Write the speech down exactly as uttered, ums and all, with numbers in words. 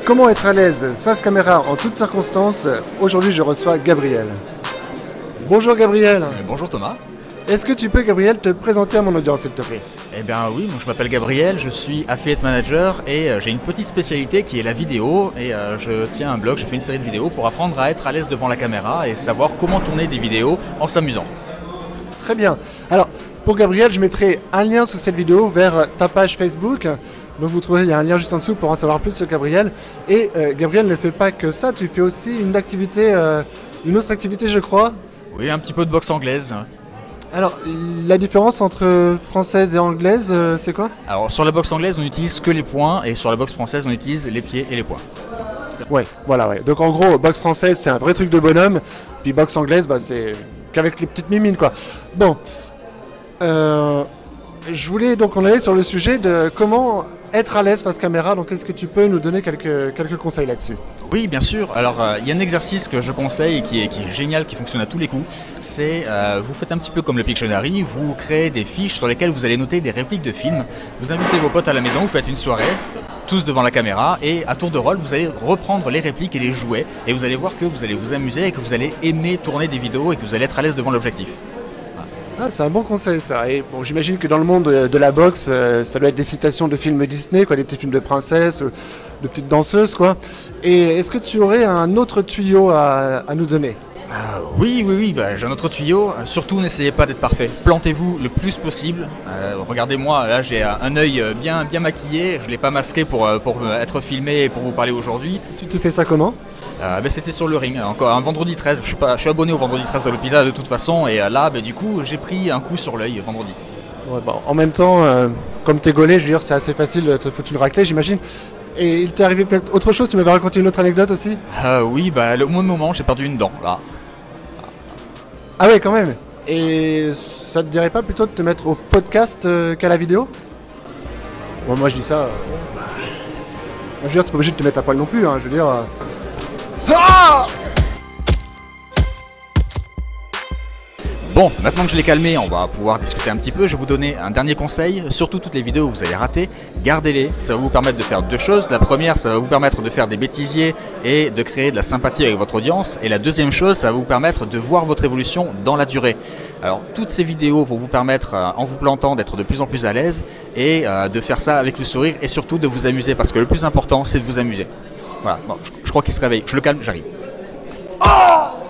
Comment être à l'aise face caméra en toutes circonstances? Aujourd'hui, je reçois Gabriel. Bonjour Gabriel. Euh, bonjour Thomas. Est-ce que tu peux, Gabriel, te présenter à mon audience, s'il te plaît? Eh bien oui, moi, je m'appelle Gabriel, je suis affiliate manager et euh, j'ai une petite spécialité qui est la vidéo et euh, je tiens un blog, je fais une série de vidéos pour apprendre à être à l'aise devant la caméra et savoir comment tourner des vidéos en s'amusant. Très bien. Alors, pour Gabriel, je mettrai un lien sous cette vidéo vers ta page Facebook. Donc vous trouverez, il y a un lien juste en dessous pour en savoir plus sur Gabriel. Et euh, Gabriel ne fait pas que ça, tu fais aussi une activité, euh, une autre activité, je crois. Oui, un petit peu de boxe anglaise. Alors, la différence entre française et anglaise, euh, c'est quoi? Alors sur la boxe anglaise, on n'utilise que les poings et sur la boxe française, on utilise les pieds et les poings. Ouais, voilà, ouais. Donc en gros, boxe française, c'est un vrai truc de bonhomme. Puis boxe anglaise, bah, c'est qu'avec les petites mimines, quoi. Bon. Euh, je voulais donc en aller sur le sujet de comment être à l'aise face caméra. Donc est-ce que tu peux nous donner quelques, quelques conseils là-dessus? Oui, bien sûr. Alors, euh, il y a un exercice que je conseille et qui est, qui est génial, qui fonctionne à tous les coups. C'est, euh, vous faites un petit peu comme le Pictionary, vous créez des fiches sur lesquelles vous allez noter des répliques de films. Vous invitez vos potes à la maison, vous faites une soirée, tous devant la caméra, et à tour de rôle, vous allez reprendre les répliques et les jouer. Et vous allez voir que vous allez vous amuser et que vous allez aimer tourner des vidéos et que vous allez être à l'aise devant l'objectif. Ah, c'est un bon conseil ça. Et bon, j'imagine que dans le monde de la boxe, euh, ça doit être des citations de films Disney, quoi, des petits films de princesses, de petites danseuses, quoi. Et est-ce que tu aurais un autre tuyau à, à nous donner? Euh, oui, oui, oui, bah, j'ai un autre tuyau. Euh, surtout, n'essayez pas d'être parfait. Plantez-vous le plus possible. Euh, Regardez-moi, là, j'ai un œil bien, bien maquillé. Je ne l'ai pas masqué pour, pour être filmé et pour vous parler aujourd'hui. Tu te fais ça comment? Euh, bah, C'était sur le ring, encore un vendredi treize. Je suis, pas, je suis abonné au vendredi treize à l'hôpital de toute façon. Et euh, là, bah, du coup, j'ai pris un coup sur l'œil vendredi. Ouais, bon, en même temps, euh, comme t'es gaulé, je veux dire, c'est assez facile de te foutre une raclée, j'imagine. Et il t'est arrivé peut-être autre chose? Tu m'avais raconté une autre anecdote aussi? euh, Oui, bah, au même moment, j'ai perdu une dent, là. Ah ouais, quand même. Et ça te dirait pas plutôt de te mettre au podcast euh, qu'à la vidéo? Bon, moi je dis ça. Euh... Je veux dire, t'es pas obligé de te mettre à poil non plus, hein, je veux dire. Euh... Ah! Bon, maintenant que je l'ai calmé, on va pouvoir discuter un petit peu. Je vais vous donner un dernier conseil. Surtout toutes les vidéos que vous allez rater, gardez-les. Ça va vous permettre de faire deux choses. La première, ça va vous permettre de faire des bêtisiers et de créer de la sympathie avec votre audience. Et la deuxième chose, ça va vous permettre de voir votre évolution dans la durée. Alors, toutes ces vidéos vont vous permettre, euh, en vous plantant, d'être de plus en plus à l'aise et euh, de faire ça avec le sourire et surtout de vous amuser. Parce que le plus important, c'est de vous amuser. Voilà, bon, je, je crois qu'il se réveille. Je le calme, j'arrive. Oh!